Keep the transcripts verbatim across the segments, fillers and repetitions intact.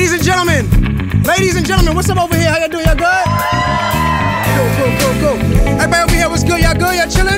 Ladies and gentlemen, ladies and gentlemen, what's up over here? How y'all doing? Y'all good? Cool, cool, cool, cool. Everybody over here, what's good? Y'all good? Y'all chilling?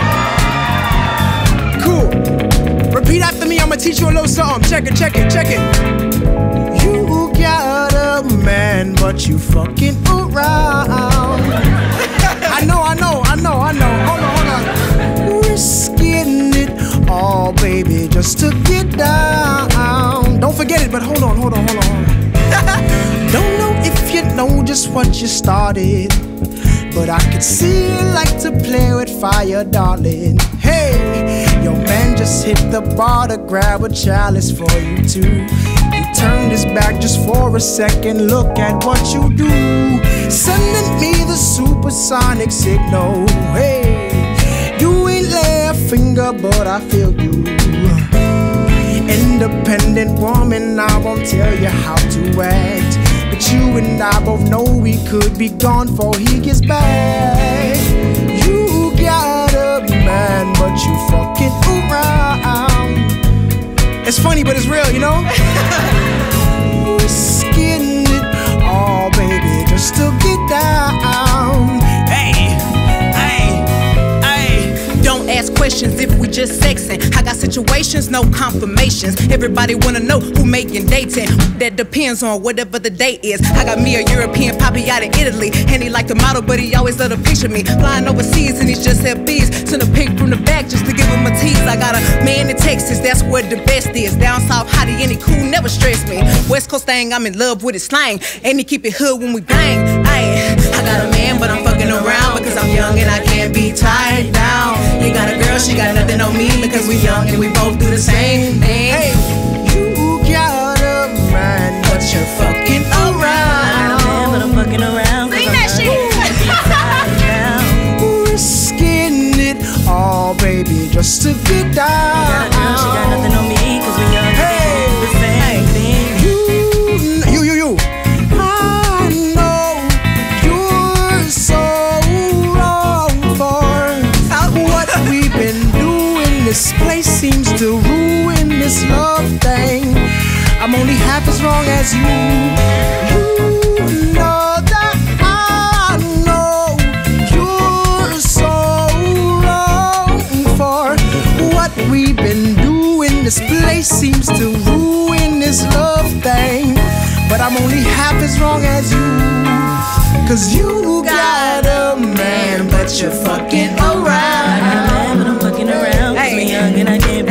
Cool. Repeat after me, I'ma teach you a little something. Check it, check it, check it. You got a man, but you fucking around. I know, I know, I know, I know. Hold on, hold on. Risking it all, baby, just to get down. Don't forget it, but hold on, hold on, hold on, hold on. Don't know if you know just what you started, but I could see you like to play with fire, darling. Hey, your man just hit the bar to grab a chalice for you too. He turned his back just for a second, look at what you do. Sending me the supersonic signal. Hey, you ain't lay a finger, but I feel you. Independent woman, I won't tell you how to act, but you and I both know we could be gone before he gets back. You got a man, but you fucking around. It's funny, but it's real, you know? Risking it all, baby, just to get down. Hey, hey, hey. Don't ask questions if we just sexing. I got situations, no confirmations. Everybody wanna know who making dating. That depends on whatever the date is. I got me a European poppy out in Italy, and he like the model, but he always let her picture me flying overseas, and he's just had bees. Send a pic from the back just to give him a tease. I got a man in Texas, that's where the best is. Down south, hottie, and he cool, never stress me. West Coast thing, I'm in love with his slang, and he keep it hood when we bang. Ay, I got a man, but I'm fucking around because I'm young and I can't be tied down. He got a girl, she got nothing on me because we young and we both do the same thing. Hey, you got a man, but you're fucking around. But I'm fucking around. Sing that shit. Risking it all, baby, just to get down. Got a girl, she got nothing on me because we young and we do the same thing. You, you, you, you. I know you're so wrong for what we've been doing. This place seems to ruin this love thing. I'm only half as wrong as you. You know that I know you're so wrong for what we've been doing. This place seems to ruin this love thing, but I'm only half as wrong as you. Cause you got a man, but you're fucking around. But I'm fucking around because we young and I can't